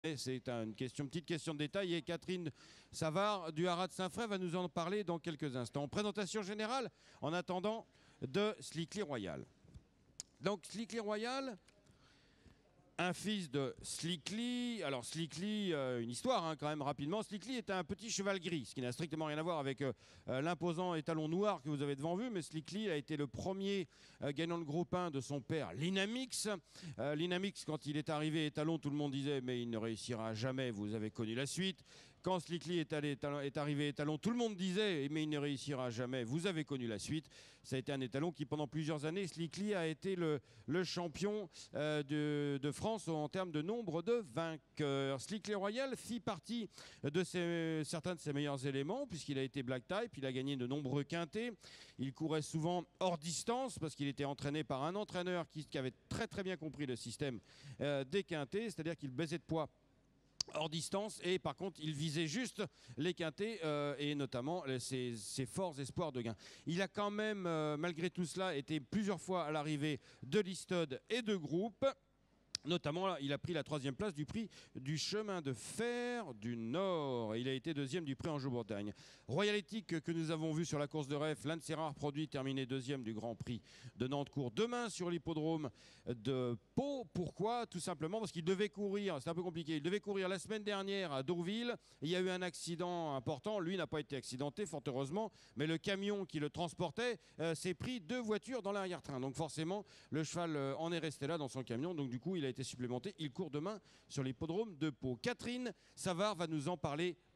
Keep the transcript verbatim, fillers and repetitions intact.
C'est une question, petite question de détail et Catherine Savard du Haras de Saint-Fré va nous en parler dans quelques instants. Présentation générale en attendant de Slikely Royal. Donc Slikely Royal, un fils de Slikely. Alors Slikely, euh, une histoire hein, quand même rapidement. Slikely est un petit cheval gris, ce qui n'a strictement rien à voir avec euh, l'imposant étalon noir que vous avez devant vous. Mais Slikely a été le premier euh, gagnant de groupe un de son père Linamix. Euh, Linamix, quand il est arrivé étalon, tout le monde disait mais il ne réussira jamais, vous avez connu la suite. Quand Slikely est, allé, est arrivé étalon, tout le monde disait mais il ne réussira jamais, vous avez connu la suite. Ça a été un étalon qui pendant plusieurs années, Slikely a été le, le champion euh, de, de France en termes de nombre de vainqueurs. Slikely Royal fit partie de ses, certains de ses meilleurs éléments puisqu'il a été black type, il a gagné de nombreux quintés. Il courait souvent hors distance parce qu'il était entraîné par un entraîneur qui, qui avait très très bien compris le système euh, des quintés, c'est-à-dire qu'il baisait de poids hors distance et par contre il visait juste les quintés euh, et notamment ses, ses forts espoirs de gain. Il a quand même euh, malgré tout cela été plusieurs fois à l'arrivée de Listed et de groupe. Notamment, il a pris la troisième place du prix du chemin de fer du Nord. Il a été deuxième du prix Anjou-Bretagne. Royal Ethic, que nous avons vu sur la course de Ref, l'un de ses rares produits, terminé deuxième du Grand Prix de Nantes, court demain sur l'hippodrome de Pau. Pourquoi? Tout simplement parce qu'il devait courir, c'est un peu compliqué, il devait courir la semaine dernière à Deauville. Il y a eu un accident important. Lui n'a pas été accidenté, fort heureusement, mais le camion qui le transportait euh, s'est pris deux voitures dans l'arrière-train. Donc forcément, le cheval euh, en est resté là dans son camion. Donc du coup, il a été supplémenté. Il court demain sur l'hippodrome de Pau. Catherine Savard va nous en parler